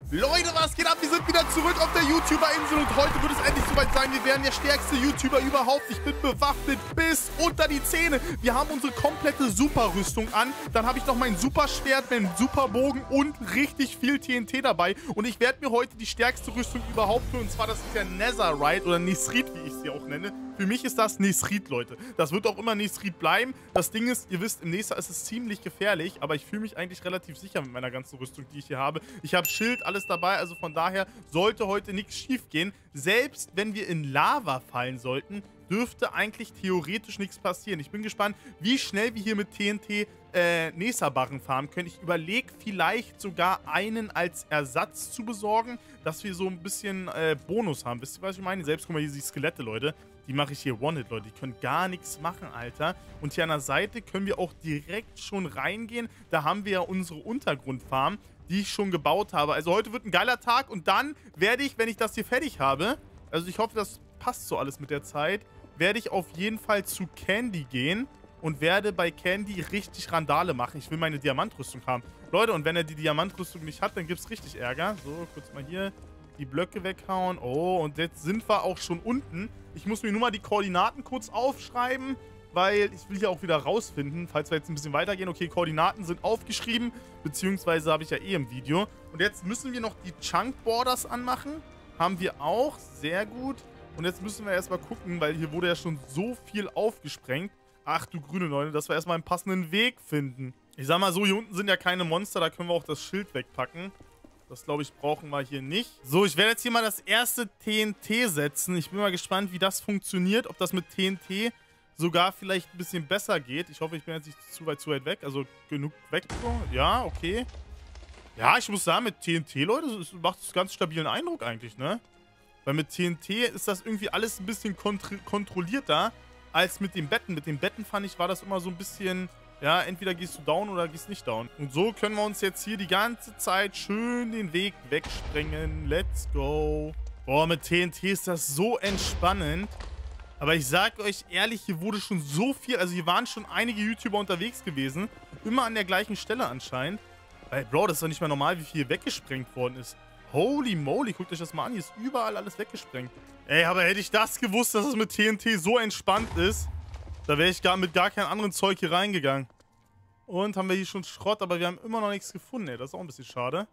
Leute, was geht ab? Wir sind wieder zurück auf der YouTuber-Insel und heute wird es endlich soweit sein. Wir werden der stärkste YouTuber überhaupt. Ich bin bewaffnet bis unter die Zähne. Wir haben unsere komplette Superrüstung an. Dann habe ich noch mein Superschwert, meinen Superbogen und richtig viel TNT dabei. Und ich werde mir heute die stärkste Rüstung überhaupt für, und zwar das ist der Netherite oder Nesrit, wie ich sie auch nenne. Für mich ist das Nesrit, Leute. Das wird auch immer Nesrit bleiben. Das Ding ist, ihr wisst, im Nether ist es ziemlich gefährlich, aber ich fühle mich eigentlich relativ sicher mit meiner ganzen Rüstung, die ich hier habe. Ich habe Schild, alles dabei, also von daher sollte heute nichts schief gehen. Selbst wenn wir in Lava fallen sollten, dürfte eigentlich theoretisch nichts passieren. Ich bin gespannt, wie schnell wir hier mit TNT Netherbarren farmen können. Ich überlege vielleicht sogar einen als Ersatz zu besorgen, dass wir so ein bisschen Bonus haben. Wisst ihr, was ich meine? Selbst, guck mal, hier die Skelette, Leute. Die mache ich hier One-Hit, Leute. Die können gar nichts machen, Alter. Und hier an der Seite können wir auch direkt schon reingehen. Da haben wir ja unsere Untergrundfarm, die ich schon gebaut habe. Also heute wird ein geiler Tag und dann werde ich, wenn ich das hier fertig habe, also ich hoffe, das passt so alles mit der Zeit, werde ich auf jeden Fall zu Candy gehen und werde bei Candy richtig Randale machen. Ich will meine Diamantrüstung haben. Leute, und wenn er die Diamantrüstung nicht hat, dann gibt es richtig Ärger. So, kurz mal hier die Blöcke weghauen. Oh, und jetzt sind wir auch schon unten. Ich muss mir nur mal die Koordinaten kurz aufschreiben, weil ich will hier auch wieder rausfinden, falls wir jetzt ein bisschen weitergehen. Okay, Koordinaten sind aufgeschrieben, beziehungsweise habe ich ja eh im Video. Und jetzt müssen wir noch die Chunk Borders anmachen. Haben wir auch. Sehr gut. Und jetzt müssen wir erstmal gucken, weil hier wurde ja schon so viel aufgesprengt. Ach du grüne Leute, dass wir erstmal einen passenden Weg finden. Ich sag mal so, hier unten sind ja keine Monster, da können wir auch das Schild wegpacken. Das, glaube ich, brauchen wir hier nicht. So, ich werde jetzt hier mal das erste TNT setzen. Ich bin mal gespannt, wie das funktioniert. Ob das mit TNT sogar vielleicht ein bisschen besser geht. Ich hoffe, ich bin jetzt nicht zu weit weg. Also genug weg. Ja, okay. Ja, ich muss sagen, mit TNT, Leute, das macht einen ganz stabilen Eindruck eigentlich, ne? Weil mit TNT ist das irgendwie alles ein bisschen kontrollierter als mit den Betten. Mit den Betten, fand ich, war das immer so ein bisschen... Ja, entweder gehst du down oder gehst nicht down. Und so können wir uns jetzt hier die ganze Zeit schön den Weg wegsprengen. Let's go. Boah, mit TNT ist das so entspannend. Aber ich sag euch ehrlich, hier wurde schon so viel... Also hier waren schon einige YouTuber unterwegs gewesen. Immer an der gleichen Stelle anscheinend. Weil, Bro, das ist doch nicht mehr normal, wie viel weggesprengt worden ist. Holy moly, guckt euch das mal an. Hier ist überall alles weggesprengt. Ey, aber hätte ich das gewusst, dass es mit TNT so entspannt ist... Da wäre ich mit gar keinem anderen Zeug hier reingegangen. Und haben wir hier schon Schrott, aber wir haben immer noch nichts gefunden, ey. Das ist auch ein bisschen schade.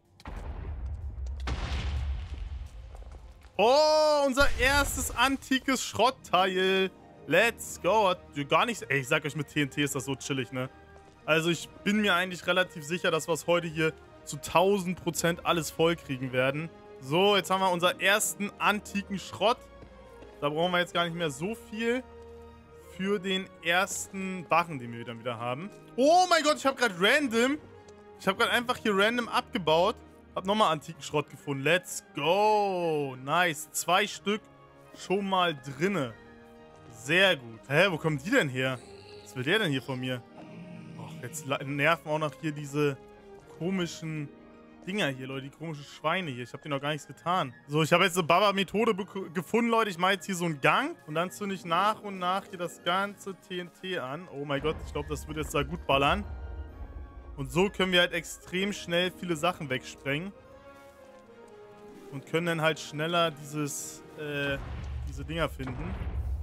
Oh, unser erstes antikes Schrottteil. Let's go. Hat gar nichts... Ey, ich sag euch, mit TNT ist das so chillig, ne? Also ich bin mir eigentlich relativ sicher, dass wir es heute hier zu 1000% alles voll kriegen werden. So, jetzt haben wir unseren ersten antiken Schrott. Da brauchen wir jetzt gar nicht mehr so viel für den ersten Barren, den wir dann wieder haben. Oh mein Gott, ich habe gerade einfach hier random abgebaut. Hab nochmal antiken Schrott gefunden. Let's go. Nice. 2 Stück schon mal drinne. Sehr gut. Hä, wo kommen die denn her? Was will der denn hier von mir? Och, jetzt nerven auch noch hier diese komischen Dinger hier, Leute. Die komischen Schweine hier. Ich habe denen noch gar nichts getan. So, ich habe jetzt eine Baba-Methode gefunden, Leute. Ich mache jetzt hier so einen Gang. Und dann zünde ich nach und nach hier das ganze TNT an. Oh mein Gott, ich glaube, das wird jetzt da gut ballern. Und so können wir halt extrem schnell viele Sachen wegsprengen. Und können dann halt schneller diese Dinger finden.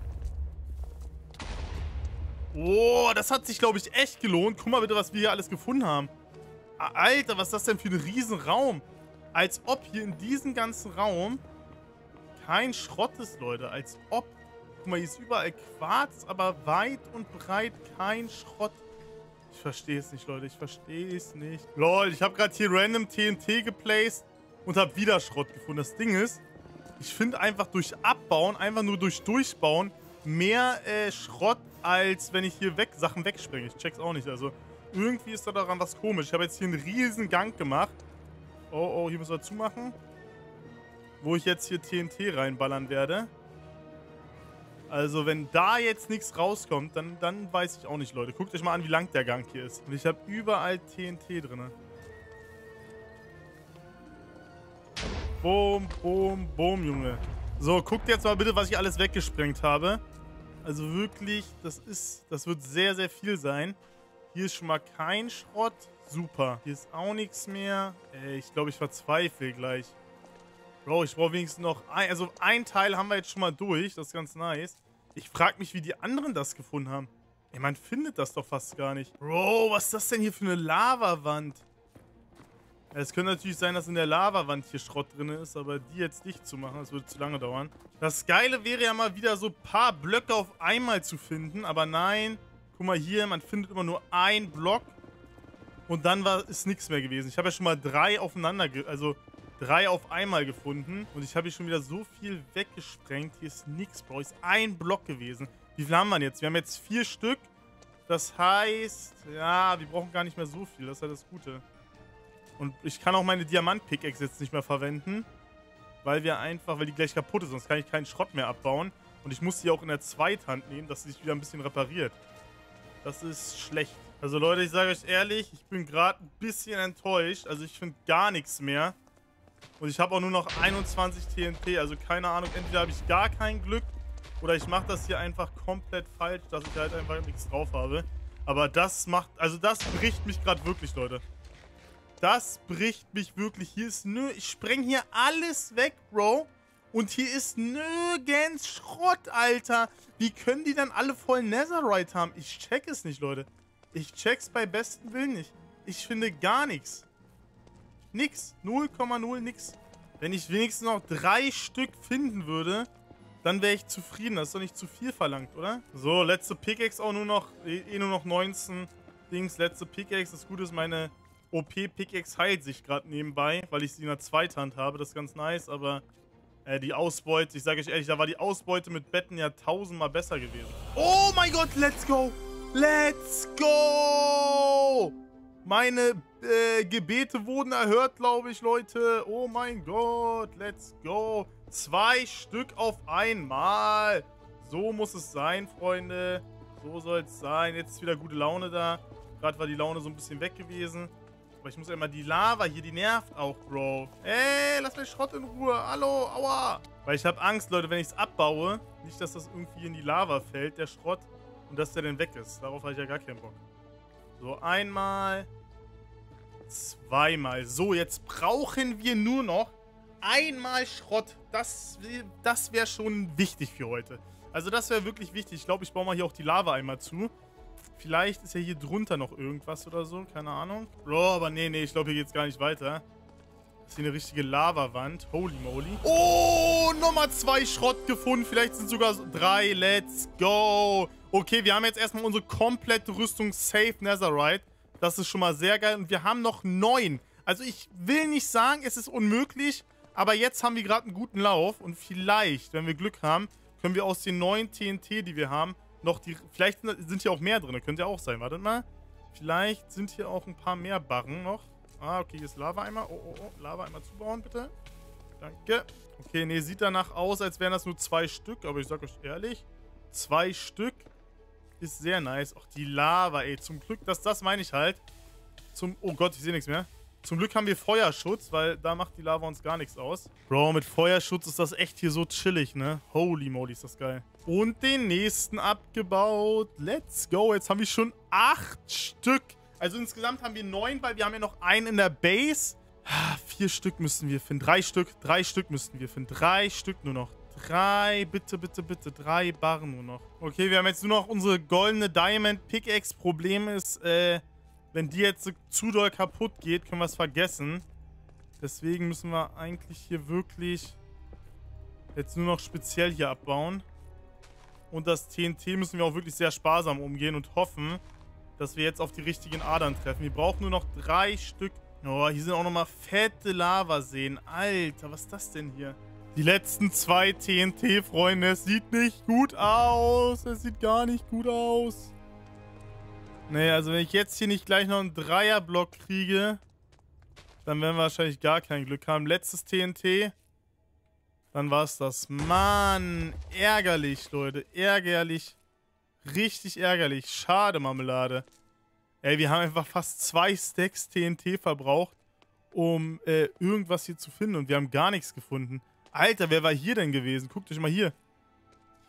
Oh, das hat sich, glaube ich, echt gelohnt. Guck mal bitte, was wir hier alles gefunden haben. Alter, was ist das denn für ein Riesenraum? Als ob hier in diesem ganzen Raum kein Schrott ist, Leute. Als ob. Guck mal, hier ist überall Quarz, aber weit und breit kein Schrott. Ich verstehe es nicht, Leute. Ich verstehe es nicht. Lol, ich habe gerade hier random TNT geplaced und habe wieder Schrott gefunden. Das Ding ist, ich finde einfach durch Abbauen, einfach nur durch Durchbauen, mehr Schrott, als wenn ich hier Sachen wegsprenge. Ich check's auch nicht, also... Irgendwie ist da daran was komisch. Ich habe jetzt hier einen riesen Gang gemacht. Oh, hier müssen wir zumachen. Wo ich jetzt hier TNT reinballern werde. Also, wenn da jetzt nichts rauskommt, dann weiß ich auch nicht, Leute. Guckt euch mal an, wie lang der Gang hier ist. Und ich habe überall TNT drin. Boom, boom, boom, Junge. So, guckt jetzt mal bitte, was ich alles weggesprengt habe. Also wirklich, das wird sehr, sehr viel sein. Hier ist schon mal kein Schrott. Super. Hier ist auch nichts mehr. Ey, ich glaube, ich verzweifle gleich. Bro, ich brauche wenigstens noch ein Teil haben wir jetzt schon mal durch. Das ist ganz nice. Ich frage mich, wie die anderen das gefunden haben. Ey, man findet das doch fast gar nicht. Bro, was ist das denn hier für eine Lavawand? Ja, es könnte natürlich sein, dass in der Lavawand hier Schrott drin ist, aber die jetzt dicht zu machen, das würde zu lange dauern. Das Geile wäre ja mal wieder so ein paar Blöcke auf einmal zu finden, aber nein. Guck mal hier, man findet immer nur einen Block und dann ist nichts mehr gewesen. Ich habe ja schon mal 3 aufeinander, also 3 auf einmal gefunden und ich habe hier schon wieder so viel weggesprengt. Hier ist nichts, Bro. Ist ein Block gewesen. Wie viel haben wir jetzt? Wir haben jetzt 4 Stück. Das heißt, ja, wir brauchen gar nicht mehr so viel. Das ist ja das Gute. Und ich kann auch meine Diamant-Pickaxe jetzt nicht mehr verwenden, weil die gleich kaputt ist. Sonst kann ich keinen Schrott mehr abbauen. Und ich muss die auch in der Zweithand nehmen, dass sie sich wieder ein bisschen repariert. Das ist schlecht. Also Leute, ich sage euch ehrlich, ich bin gerade ein bisschen enttäuscht. Also ich finde gar nichts mehr. Und ich habe auch nur noch 21 TNT. Also keine Ahnung, entweder habe ich gar kein Glück oder ich mache das hier einfach komplett falsch, dass ich halt einfach nichts drauf habe. Aber das bricht mich gerade wirklich, Leute. Das bricht mich wirklich. Hier ist ich spreng hier alles weg, Bro. Und hier ist nirgends Schrott, Alter. Wie können die dann alle voll Netherite haben? Ich check es nicht, Leute. Ich check's bei besten Willen nicht. Ich finde gar nichts. Nix. 0,0 nix. Wenn ich wenigstens noch 3 Stück finden würde, dann wäre ich zufrieden. Das ist doch nicht zu viel verlangt, oder? So, letzte Pickaxe auch nur noch 19 Dings. Letzte Pickaxe. Das Gute ist, meine OP-Pickaxe heilt sich gerade nebenbei, weil ich sie in der Zweithand habe. Das ist ganz nice, aber die Ausbeute, ich sage euch ehrlich, da war die Ausbeute mit Betten ja 1000-mal besser gewesen. Oh mein Gott, let's go! Let's go! Meine Gebete wurden erhört, glaube ich, Leute. Oh mein Gott, let's go. 2 Stück auf einmal. So muss es sein, Freunde. So soll es sein. Jetzt ist wieder gute Laune da. Gerade war die Laune so ein bisschen weg gewesen. Aber ich muss ja immer die Lava hier, die nervt auch, Bro. Ey, lass mich Schrott in Ruhe. Hallo, aua. Weil ich habe Angst, Leute, wenn ich es abbaue, nicht, dass das irgendwie in die Lava fällt, der Schrott, und dass der dann weg ist. Darauf habe ich ja gar keinen Bock. So, einmal. Zweimal. So, jetzt brauchen wir nur noch einmal Schrott. Das wäre schon wichtig für heute. Also das wäre wirklich wichtig. Ich glaube, ich baue mal hier auch die Lava einmal zu. Vielleicht ist ja hier drunter noch irgendwas oder so. Keine Ahnung. Bro, aber nee, ich glaube, hier geht es gar nicht weiter. Das ist hier eine richtige Lavawand. Holy moly. Oh, Nummer 2 Schrott gefunden. Vielleicht sind sogar 3. Let's go. Okay, wir haben jetzt erstmal unsere komplette Rüstung safe Netherite. Das ist schon mal sehr geil. Und wir haben noch 9. Also ich will nicht sagen, es ist unmöglich. Aber jetzt haben wir gerade einen guten Lauf. Und vielleicht, wenn wir Glück haben, können wir aus den 9 TNT, die wir haben, noch die... Vielleicht sind hier auch mehr drin. Könnte ja auch sein. Wartet mal. Vielleicht sind hier auch ein paar mehr Barren noch. Ah, okay, hier ist Lava-Eimer. Oh. Lava-Eimer zubauen, bitte. Danke. Okay, nee, sieht danach aus, als wären das nur 2 Stück. Aber ich sag euch ehrlich, 2 Stück ist sehr nice. Ach, die Lava, ey. Zum Glück, das meine ich halt. Oh Gott, ich sehe nichts mehr. Zum Glück haben wir Feuerschutz, weil da macht die Lava uns gar nichts aus. Bro, mit Feuerschutz ist das echt hier so chillig, ne? Holy moly, ist das geil. Und den nächsten abgebaut. Let's go. Jetzt haben wir schon 8 Stück. Also insgesamt haben wir 9, weil wir haben ja noch einen in der Base. 4 Stück müssen wir finden. 3 Stück müssten wir finden. 3 Stück nur noch. 3, bitte. 3 Barren nur noch. Okay, wir haben jetzt nur noch unsere goldene Diamond Pickaxe. Problem ist, wenn die jetzt zu doll kaputt geht, können wir es vergessen. Deswegen müssen wir eigentlich hier wirklich jetzt nur noch speziell hier abbauen. Und das TNT müssen wir auch wirklich sehr sparsam umgehen und hoffen, dass wir jetzt auf die richtigen Adern treffen. Wir brauchen nur noch 3 Stück. Oh, hier sind auch nochmal fette Lavaseen. Alter, was ist das denn hier? Die letzten 2 TNT, Freunde. Es sieht nicht gut aus. Es sieht gar nicht gut aus. Nee, also wenn ich jetzt hier nicht gleich noch einen Dreierblock kriege, dann werden wir wahrscheinlich gar kein Glück haben. Letztes TNT. Dann war es das. Mann, ärgerlich, Leute. Ärgerlich. Richtig ärgerlich. Schade, Marmelade. Ey, wir haben einfach fast 2 Stacks TNT verbraucht, um irgendwas hier zu finden. Und wir haben gar nichts gefunden. Alter, wer war hier denn gewesen? Guckt euch mal hier.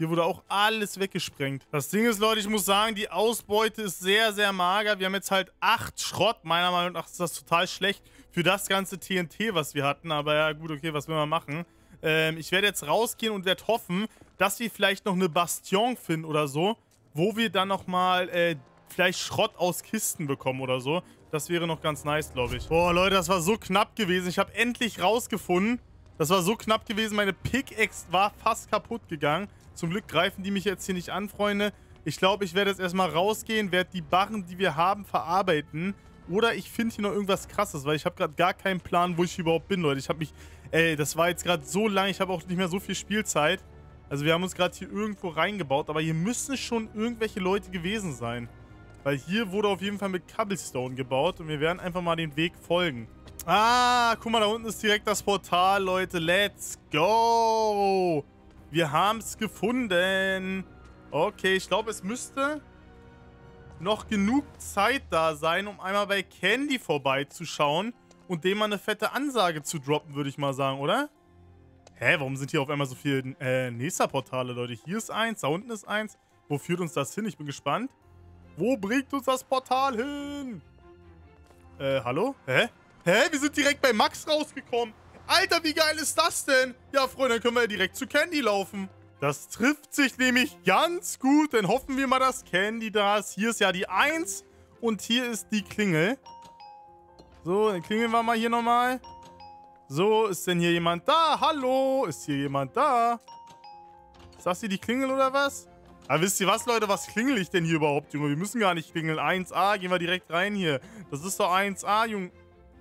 Hier wurde auch alles weggesprengt. Das Ding ist, Leute, ich muss sagen, die Ausbeute ist sehr, sehr mager. Wir haben jetzt halt 8 Schrott. Meiner Meinung nach ist das total schlecht für das ganze TNT, was wir hatten. Aber ja, gut, okay, was will man machen? Ich werde jetzt rausgehen und werde hoffen, dass wir vielleicht noch eine Bastion finden oder so, wo wir dann nochmal vielleicht Schrott aus Kisten bekommen oder so. Das wäre noch ganz nice, glaube ich. Boah, Leute, das war so knapp gewesen. Ich habe endlich rausgefunden. Das war so knapp gewesen. Meine Pickaxe war fast kaputt gegangen. Zum Glück greifen die mich jetzt hier nicht an, Freunde. Ich glaube, ich werde jetzt erstmal rausgehen, werde die Barren, die wir haben, verarbeiten. Oder ich finde hier noch irgendwas Krasses, weil ich habe gerade gar keinen Plan, wo ich überhaupt bin, Leute. Ich habe mich... Ey, das war jetzt gerade so lang. Ich habe auch nicht mehr so viel Spielzeit. Also wir haben uns gerade hier irgendwo reingebaut. Aber hier müssen schon irgendwelche Leute gewesen sein. Weil hier wurde auf jeden Fall mit Cobblestone gebaut. Und wir werden einfach mal den Weg folgen. Ah, guck mal, da unten ist direkt das Portal, Leute. Let's go! Wir haben es gefunden. Okay, ich glaube, es müsste noch genug Zeit da sein, um einmal bei Candy vorbeizuschauen und dem mal eine fette Ansage zu droppen, würde ich mal sagen, oder? Hä, warum sind hier auf einmal so viele Nesa-Portale, Leute? Hier ist eins, da unten ist eins. Wo führt uns das hin? Ich bin gespannt. Wo bringt uns das Portal hin? Hallo? Hä? Hä? Wir sind direkt bei Max rausgekommen. Alter, wie geil ist das denn? Ja, Freunde, dann können wir ja direkt zu Candy laufen. Das trifft sich nämlich ganz gut. Dann hoffen wir mal, dass Candy da ist. Hier ist ja die 1 und hier ist die Klingel. So, dann klingeln wir mal hier nochmal. So, ist denn hier jemand da? Hallo? Ist hier jemand da? Ist das hier die Klingel oder was? Aber wisst ihr was, Leute? Was klingel ich denn hier überhaupt, Junge? Wir müssen gar nicht klingeln. 1A, gehen wir direkt rein hier. Das ist doch 1A, Junge.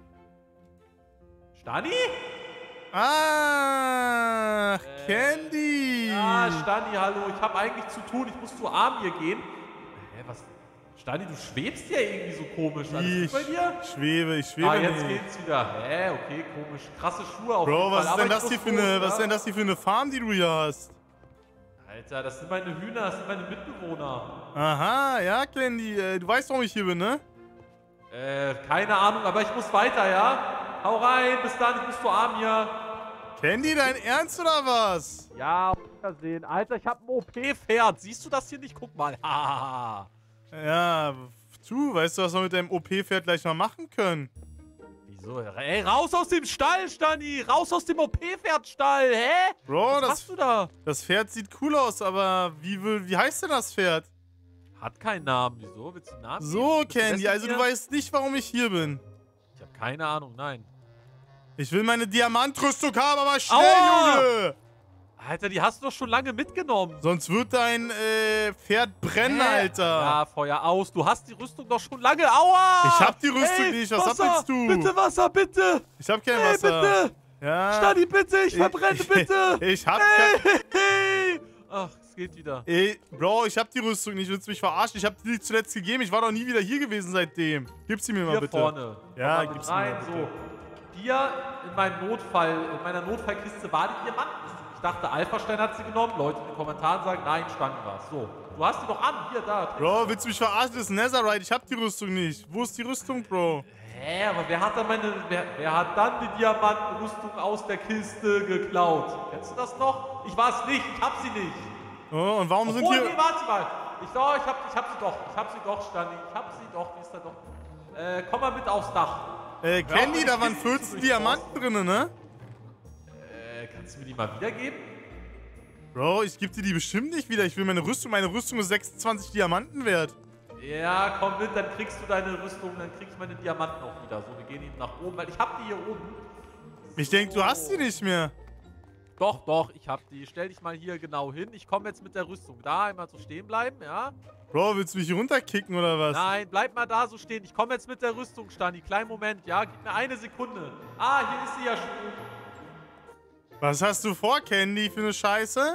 Stani? Ach, Candy. Ja, Stani, hallo. Ich habe eigentlich zu tun. Ich muss zu Amir gehen. Hä, was? Stani, du schwebst ja irgendwie so komisch. Alles gut bei dir? Ich schwebe jetzt nicht. geht's wieder. Hä, okay, komisch. Krasse Schuhe auf Bro, jeden Fall. was ist denn das hier für eine Farm, die du hier hast? Alter, das sind meine Hühner, das sind meine Mitbewohner. Aha, ja, Candy. Du weißt, warum ich hier bin, ne? Keine Ahnung, aber ich muss weiter, ja? Hau rein, bis dann, ich muss zu Amir. Candy, dein Ernst oder was? Ja, auf Wiedersehen. Alter, ich hab ein OP-Pferd. Siehst du das hier nicht? Guck mal. Ja, du, weißt du, was wir mit deinem OP-Pferd gleich mal machen können? Wieso? Ey, raus aus dem Stall, Stani! Raus aus dem OP-Pferdstall, hä? Bro, was machst du da? Das Pferd sieht cool aus, aber wie heißt denn das Pferd? Hat keinen Namen. Wieso? Willst du einen Namen So, geben? Candy, also du weißt nicht, warum ich hier bin. Ich habe keine Ahnung, nein. Ich will meine Diamantrüstung haben, aber schnell, Junge! Alter, die hast du doch schon lange mitgenommen. Sonst wird dein Pferd brennen, Alter. Ja, Feuer aus. Du hast die Rüstung doch schon lange. Aua! Ich hab die Rüstung nicht. Was willst du? Bitte Wasser, bitte! Ich hab kein Wasser. Bitte! Ja. Stani, bitte! Ich verbrenne, bitte! Ich hab kein... Ach, es geht wieder. Bro, ich hab die Rüstung nicht. Willst du mich verarschen? Ich hab die zuletzt gegeben. Ich war doch nie wieder hier gewesen seitdem. Gib sie mir mal bitte. Hier vorne. Ja, gib sie mir bitte. So. Hier in meiner Notfallkiste war die Diamanten. Ich dachte, Alpha-Stein hat sie genommen. Leute in den Kommentaren sagen, nein, Stein war's. So, du hast die doch an. Hier, da. Bro, willst du mich verarschen? Das ist Netherite. Ich hab die Rüstung nicht. Wo ist die Rüstung, Bro? Hä, aber wer hat dann die Diamantenrüstung aus der Kiste geklaut? Kennst du das noch? Ich war's nicht. Ich hab sie nicht. Oh, und warum sind hier... Nee, warte mal. Ich hab sie doch. Ich hab sie doch, Stani. Ich hab sie doch. Die ist da doch. Komm mal mit aufs Dach. Candy, da waren 14 Diamanten drin, ne? Kannst du mir die mal wiedergeben? Bro, ich geb dir die bestimmt nicht wieder. Ich will meine Rüstung. Meine Rüstung ist 26 Diamanten wert. Ja, komm mit, dann kriegst du deine Rüstung, dann krieg ich meine Diamanten auch wieder. So, wir gehen eben nach oben, weil ich hab die hier oben. Ich denke, du hast die nicht mehr. Doch, ich hab die. Stell dich mal hier genau hin. Ich komme jetzt mit der Rüstung. Da einmal so stehen bleiben, ja? Bro, willst du mich hier runterkicken oder was? Nein, bleib mal da so stehen. Ich komme jetzt mit der Rüstung, Stani. Kleinen Moment, ja? Gib mir eine Sekunde. Ah, hier ist sie ja schon. Was hast du vor, Candy, für eine Scheiße?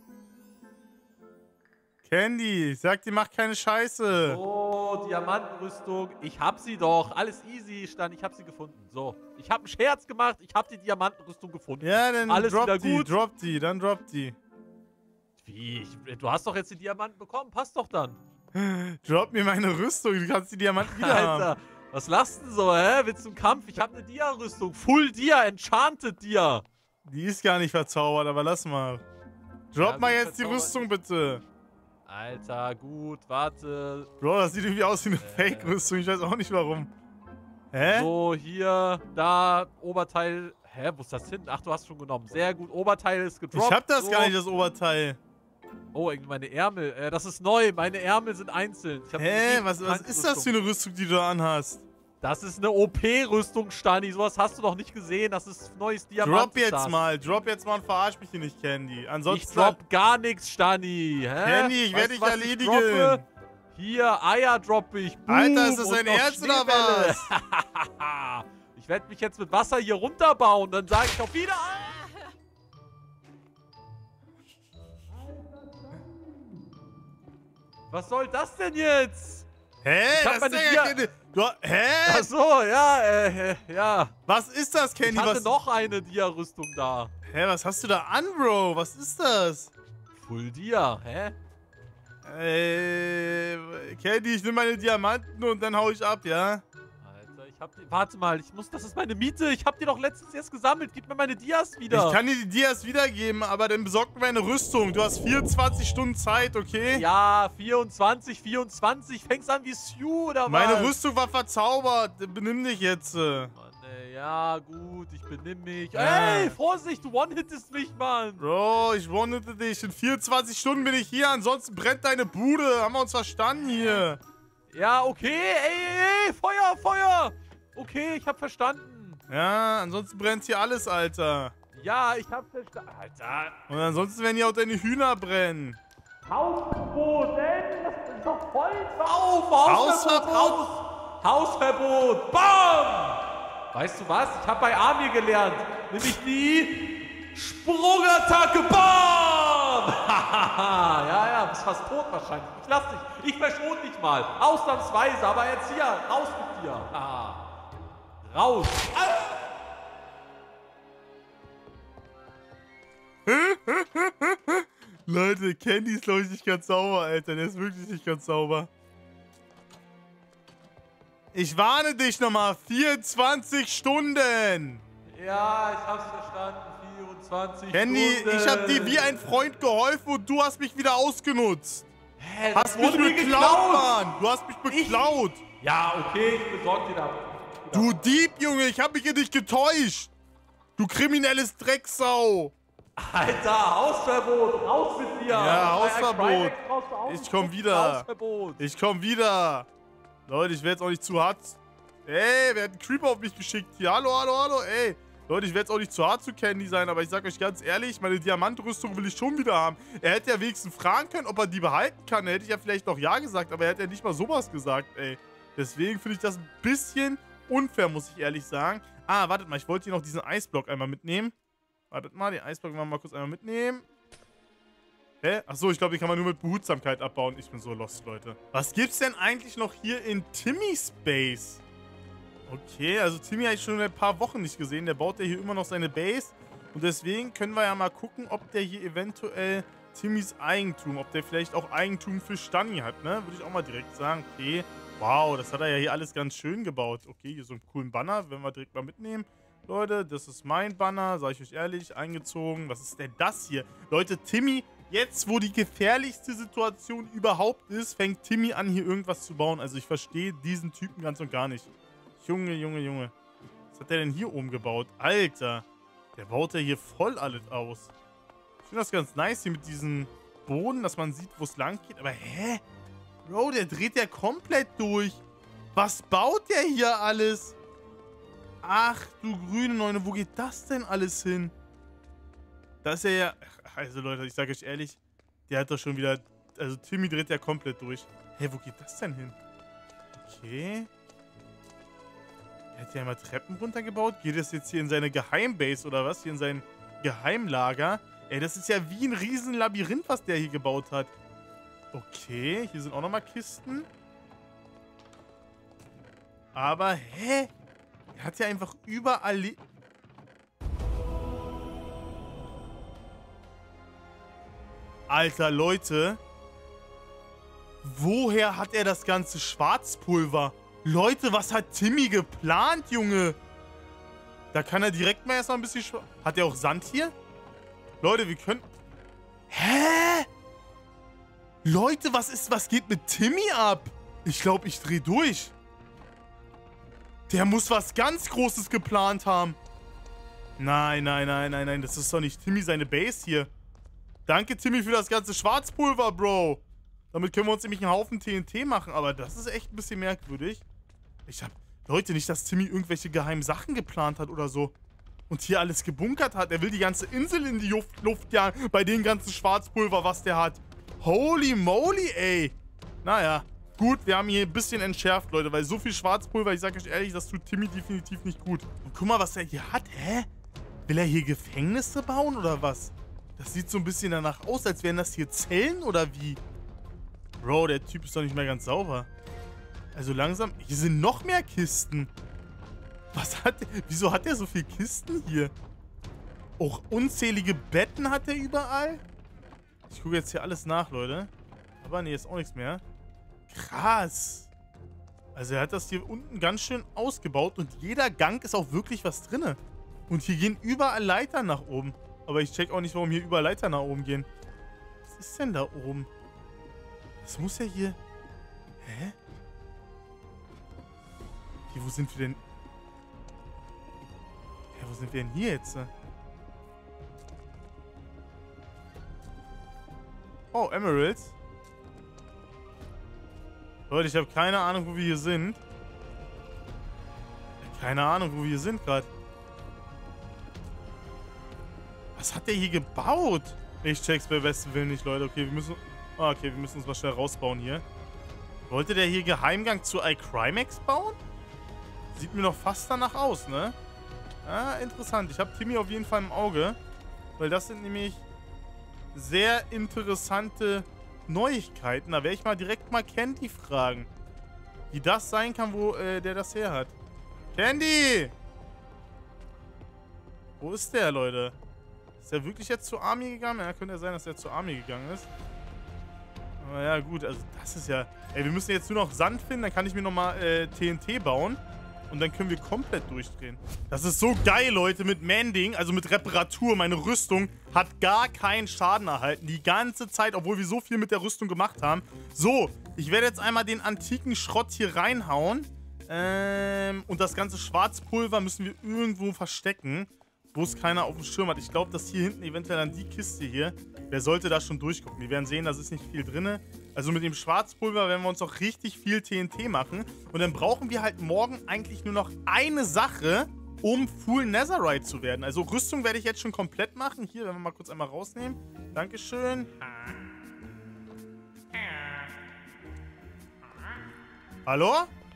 Candy, sag dir, mach keine Scheiße. Oh, Diamantenrüstung. Ich hab sie doch. Alles easy, Stani. Ich hab sie gefunden. So, ich hab einen Scherz gemacht. Ich hab die Diamantenrüstung gefunden. Ja, dann alles drop wieder die, gut. dann drop die. Wie? Du hast doch jetzt die Diamanten bekommen. Passt doch dann. Drop mir meine Rüstung. Du kannst die Diamanten wieder Alter, haben. was lachst du so, hä? Willst du einen Kampf? Ich hab eine Dia-Rüstung. Full Dia, Enchanted Dia. Die ist gar nicht verzaubert, aber lass mal. Drop mal jetzt die Rüstung, bitte. Alter, gut, warte. Bro, das sieht irgendwie aus wie eine Fake-Rüstung. Ich weiß auch nicht warum. Hä? So, hier, da, Oberteil. Hä, wo ist das hin? Ach, du hast schon genommen. Sehr gut, Oberteil ist gedroppt. Ich hab das so. gar nicht, das Oberteil. Oh, irgendwie meine Ärmel. Das ist neu. Meine Ärmel sind einzeln. Hä? Was ist das für eine Rüstung, die du da anhast? Das ist eine OP-Rüstung, Stani. Sowas hast du doch nicht gesehen. Das ist neues Diamant. Drop jetzt mal und verarsch mich hier nicht, Candy. Ansonsten. Ich drop gar nichts, Stani. Hä? Candy, ich werde dich erledigen. Hier, Eier droppe ich. Boom, Alter, ist das dein Ernst oder was? Ich werde mich jetzt mit Wasser hier runterbauen. Dann sage ich auf wieder. Was soll das denn jetzt? Hä? Das ist ja keine... Hä? Ach so, ja, ja. Was ist das, Candy? Ich hatte noch eine Dia-Rüstung da. Hä, was hast du da an, Bro? Was ist das? Full Dia, hä? Candy, ich nehme meine Diamanten und dann hau ich ab, ja? Alter, ich hab die... Warte mal, das ist meine Miete. Ich hab die doch letztens erst gesammelt. Gib mir meine Dias wieder. Ich kann dir die Dias wiedergeben, aber dann besorg mir eine Rüstung. Du hast 24 Stunden Zeit, okay? Ja, 24. Fängst an wie Sue, oder was? Meine Rüstung war verzaubert. Benimm dich jetzt. Mann, ey, ja, gut, ich benimm mich. Ey, Vorsicht, du one-hittest mich, Mann. Bro, ich one-hitte dich. In 24 Stunden bin ich hier, ansonsten brennt deine Bude. Haben wir uns verstanden hier? Ja, okay, ey, Feuer. Okay, ich hab verstanden. Ja, ansonsten brennt hier alles, Alter. Ja, ich hab verstanden. Alter. Und ansonsten werden hier auch deine Hühner brennen. Hausverbot, ey, das ist doch voll drauf. Hausverbot. Bam! Weißt du was? Ich hab bei Amir gelernt. Nämlich die Sprungattacke. Bam! ja, bist fast tot wahrscheinlich. Ich lass dich. Ich verschone dich mal. Ausnahmsweise, aber jetzt hier. Raus mit dir. Raus. Leute, Candy ist, glaube ich, nicht ganz sauber, Alter. Der ist wirklich nicht ganz sauber. Ich warne dich nochmal. 24 Stunden. Ja, ich hab's verstanden. 24 Candy, Stunden. ich hab dir wie ein Freund geholfen und du hast mich wieder ausgenutzt. Hä, Hast mich beklaut, Mann. Du hast mich beklaut. Ja, okay, ich besorg dir da. Du Dieb, Junge, ich hab mich in dich getäuscht. Du kriminelles Drecksau. Alter, Hausverbot, raus mit dir. Ja, Hausverbot. Ich komm wieder. Hausverbot. Ich komm wieder. Leute, ich werde jetzt auch nicht zu hart. Ey, wer hat einen Creeper auf mich geschickt hier? Hallo, ey. Leute, ich werde jetzt auch nicht zu hart zu Candy sein, aber ich sag euch ganz ehrlich, meine Diamantrüstung will ich schon wieder haben. Er hätte ja wenigstens fragen können, ob er die behalten kann. Da hätte ich ja vielleicht noch ja gesagt, aber er hat ja nicht mal sowas gesagt, ey. Deswegen finde ich das ein bisschen unfair, muss ich ehrlich sagen. Ah, wartet mal, ich wollte hier noch diesen Eisblock einmal mitnehmen. Wartet mal, den Eisblock wollen wir mal kurz einmal mitnehmen. Hä? Achso, ich glaube, den kann man nur mit Behutsamkeit abbauen. Ich bin so lost, Leute. Was gibt's denn eigentlich noch hier in Timmy's Base? Okay, also Timmy habe ich schon ein paar Wochen nicht gesehen. Der baut ja hier immer noch seine Base. Und deswegen können wir ja mal gucken, ob der hier eventuell Timmys Eigentum, ob der vielleicht auch Eigentum für Stani hat, ne? Würde ich auch mal direkt sagen. Okay, wow, das hat er ja hier alles ganz schön gebaut. Okay, hier so einen coolen Banner, wenn wir direkt mal mitnehmen. Leute, das ist mein Banner, sage ich euch ehrlich, eingezogen. Was ist denn das hier? Leute, Timmy, jetzt wo die gefährlichste Situation überhaupt ist, fängt Timmy an, hier irgendwas zu bauen. Also ich verstehe diesen Typen ganz und gar nicht. Junge. Was hat der denn hier oben gebaut? Alter, der baut ja hier voll alles aus. Ich finde das ganz nice hier mit diesem Boden, dass man sieht, wo es lang geht. Aber hä? Bro, der dreht ja komplett durch. Was baut der hier alles? Ach du grüne Neune, wo geht das denn alles hin? Das ist ja... Also Leute, ich sage euch ehrlich, der hat doch schon wieder... Also Timmy dreht ja komplett durch. Hä, wo geht das denn hin? Okay. Er hat ja einmal Treppen runtergebaut. Geht das jetzt hier in seine Geheimbase oder was? Hier in sein Geheimlager? Ey, das ist ja wie ein riesen Labyrinth, was der hier gebaut hat. Okay, hier sind auch nochmal Kisten. Aber, hä? Er hat ja einfach überall... Alter, Leute. Woher hat er das ganze Schwarzpulver? Leute, was hat Timmy geplant, Junge? Da kann er direkt mal erstmal ein bisschen... Hat er auch Sand hier? Leute, wir können... Hä? Leute, was geht mit Timmy ab? Ich glaube, ich drehe durch. Der muss was ganz Großes geplant haben. Nein, nein, nein, nein, nein. Das ist doch nicht Timmy seine Base hier. Danke, Timmy, für das ganze Schwarzpulver, Bro. Damit können wir uns nämlich einen Haufen TNT machen. Aber das ist echt ein bisschen merkwürdig. Leute, nicht, dass Timmy irgendwelche geheimen Sachen geplant hat oder so. Und hier alles gebunkert hat. Er will die ganze Insel in die Luft jagen. Bei dem ganzen Schwarzpulver, was der hat. Holy moly, ey. Naja. Gut, wir haben hier ein bisschen entschärft, Leute, weil so viel Schwarzpulver, ich sage euch ehrlich, das tut Timmy definitiv nicht gut. Und guck mal, was er hier hat. Hä? Will er hier Gefängnisse bauen oder was? Das sieht so ein bisschen danach aus, als wären das hier Zellen oder wie? Bro, der Typ ist doch nicht mehr ganz sauber. Also langsam, hier sind noch mehr Kisten. Wieso hat der so viele Kisten hier? Auch unzählige Betten hat er überall? Ich gucke jetzt hier alles nach, Leute. Aber nee, ist auch nichts mehr. Krass. Also er hat das hier unten ganz schön ausgebaut und jeder Gang ist auch wirklich was drin. Und hier gehen überall Leitern nach oben. Aber ich check auch nicht, warum hier überall Leitern nach oben gehen. Was ist denn da oben? Das muss ja hier... Hä? Hier, wo sind wir denn... Ja, wo sind wir denn hier jetzt? Oh, Emeralds. Leute, ich habe keine Ahnung, wo wir hier sind. Keine Ahnung, wo wir hier sind gerade. Was hat der hier gebaut? Ich check's bei besten Willen nicht, Leute. Okay, wir müssen uns mal schnell rausbauen hier. Wollte der hier Geheimgang zu iCrimex bauen? Sieht mir doch fast danach aus, ne? Ah, interessant. Ich habe Timmy auf jeden Fall im Auge. Weil das sind nämlich sehr interessante Neuigkeiten. Da werde ich mal direkt mal Candy fragen. Wie das sein kann, wo der das her hat. Candy! Wo ist der, Leute? Ist der wirklich jetzt zur Army gegangen? Ja, könnte ja sein, dass er zur Army gegangen ist. Aber ja, gut. Also das ist ja... Ey, wir müssen jetzt nur noch Sand finden. Dann kann ich mir nochmal TNT bauen. Und dann können wir komplett durchdrehen. Das ist so geil, Leute, mit Mending, also mit Reparatur. Meine Rüstung hat gar keinen Schaden erhalten. Die ganze Zeit, obwohl wir so viel mit der Rüstung gemacht haben. So, ich werde jetzt einmal den antiken Schrott hier reinhauen. Und das ganze Schwarzpulver müssen wir irgendwo verstecken, wo es keiner auf dem Schirm hat. Ich glaube, dass hier hinten eventuell an die Kiste hier, wer sollte da schon durchgucken? Die werden sehen, da ist nicht viel drin. Also mit dem Schwarzpulver werden wir uns auch richtig viel TNT machen. Und dann brauchen wir halt morgen eigentlich nur noch eine Sache, um Full Netherite zu werden. Also Rüstung werde ich jetzt schon komplett machen. Hier, wenn wir mal kurz einmal rausnehmen. Dankeschön. Hallo?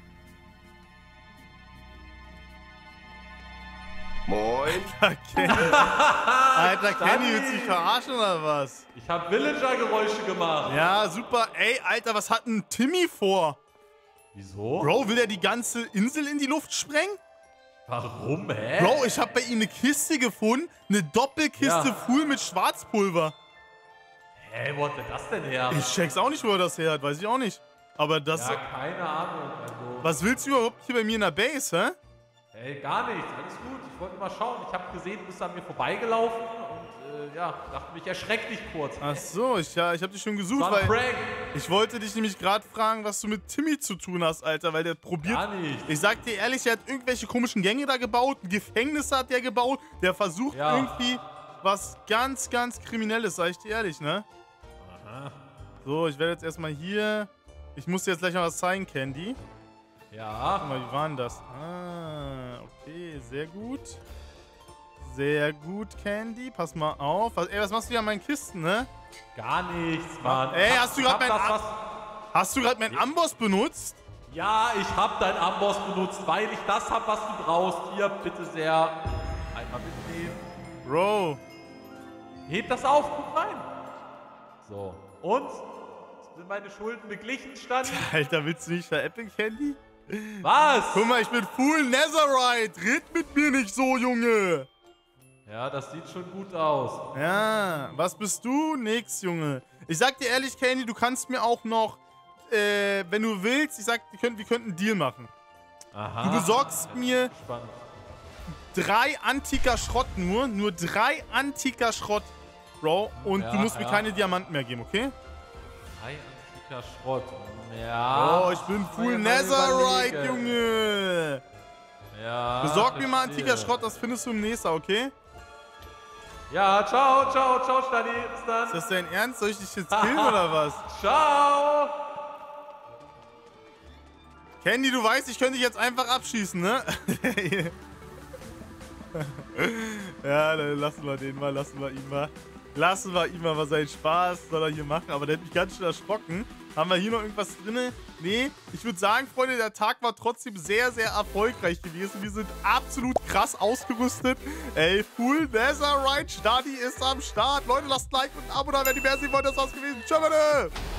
Moin. Alter, Kenny, willst du dich verarschen oder was? Ich habe Villager-Geräusche gemacht. Ja, super. Ey, Alter, was hat denn Timmy vor? Wieso? Bro, will er die ganze Insel in die Luft sprengen? Warum, hä? Bro, ich habe bei ihm eine Kiste gefunden. Eine Doppelkiste full mit Schwarzpulver. Hä, wo hat denn das denn her? Ich check's auch nicht, wo er das her hat. Weiß ich auch nicht. Aber das... Ja, keine Ahnung. Also, was willst du überhaupt hier bei mir in der Base, hä? Hey, gar nichts. Alles gut. Ich wollte mal schauen. Ich habe gesehen, du bist an mir vorbeigelaufen und ja, dachte mich, erschreck dich kurz. Ach so, ich habe dich schon gesucht, War ein weil Prank. ich wollte dich nämlich gerade fragen, was du mit Timmy zu tun hast, Alter, weil der probiert... Gar nicht. Ich sag dir ehrlich, er hat irgendwelche komischen Gänge da gebaut, ein Gefängnis hat der gebaut, der versucht irgendwie was ganz, ganz Kriminelles, sag ich dir ehrlich, ne? Aha. So, ich werde jetzt erstmal hier... Ich muss dir jetzt gleich mal was zeigen, Candy. Ja. Guck mal, wie war denn das? Ah, okay, sehr gut. Sehr gut, Candy. Pass mal auf. Ey, was machst du hier an meinen Kisten, ne? Gar nichts, Mann. Ey, hast du gerade meinen Amboss benutzt? Ja, ich hab deinen Amboss benutzt, weil ich das hab, was du brauchst. Hier, bitte sehr. Einmal mitnehmen. Bro. Heb das auf, guck rein. So. Und? Sind meine Schulden beglichen, Standi? Alter, willst du nicht veräppeln, Candy? Was? Guck mal, ich bin full Netherite. Red mit mir nicht so, Junge. Ja, das sieht schon gut aus. Ja, was bist du? Nix, Junge. Ich sag dir ehrlich, Candy, du kannst mir auch noch, wenn du willst, ich sag, wir könnten einen Deal machen. Aha. Du besorgst mir Spannend. 3 antiker Schrott nur 3 antiker Schrott. Bro. Und du musst mir keine Diamanten mehr geben, okay? 3 antiker Schrott. Ja. Oh, ich bin Full Netherite, Junge. Ja. Besorg mir mal antiker Schrott, das findest du im Nether, okay? Ja, ciao, Stani. Bis dann. Ist das dein Ernst? Soll ich dich jetzt killen oder was? Ciao. Candy, du weißt, ich könnte dich jetzt einfach abschießen, ne? Ja, dann lassen wir den mal, lassen wir ihn mal. Lassen wir ihm mal seinen Spaß, soll er hier machen. Aber der hat mich ganz schön erschrocken. Haben wir hier noch irgendwas drin? Nee. Ich würde sagen, Freunde, der Tag war trotzdem sehr, sehr erfolgreich gewesen. Wir sind absolut krass ausgerüstet. Ey, Full Netherite Stani ist am Start. Leute, lasst ein Like und ein Abo da, wenn ihr mehr sehen wollt. Das war's gewesen. Ciao, Leute.